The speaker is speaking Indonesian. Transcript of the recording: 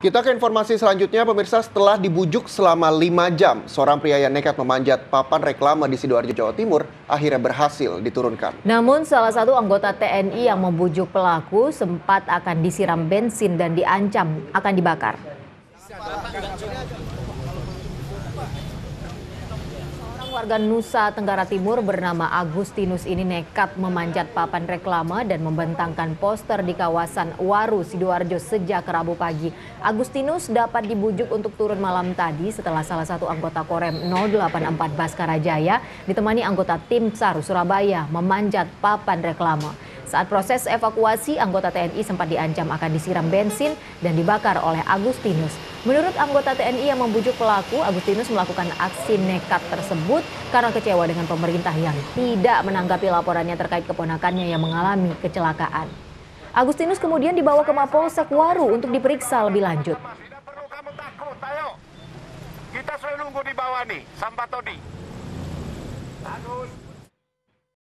Kita ke informasi selanjutnya, pemirsa. Setelah dibujuk selama 5 jam, seorang pria yang nekat memanjat papan reklame di Sidoarjo, Jawa Timur, akhirnya berhasil diturunkan. Namun salah satu anggota TNI yang membujuk pelaku sempat akan disiram bensin dan diancam akan dibakar. Warga Nusa Tenggara Timur bernama Agustinus ini nekat memanjat papan reklame dan membentangkan poster di kawasan Waru, Sidoarjo sejak Rabu pagi. Agustinus dapat dibujuk untuk turun malam tadi setelah salah satu anggota Korem 084 Baskara Jaya ditemani anggota tim SAR Surabaya memanjat papan reklame. Saat proses evakuasi, anggota TNI sempat diancam akan disiram bensin dan dibakar oleh Agustinus. Menurut anggota TNI yang membujuk pelaku, Agustinus melakukan aksi nekat tersebut karena kecewa dengan pemerintah yang tidak menanggapi laporannya terkait keponakannya yang mengalami kecelakaan. Agustinus kemudian dibawa ke Mapolsek Waru untuk diperiksa lebih lanjut. Tidak perlu kamu takut, ayo. Kita sudah nunggu di bawah nih, Sampatodi.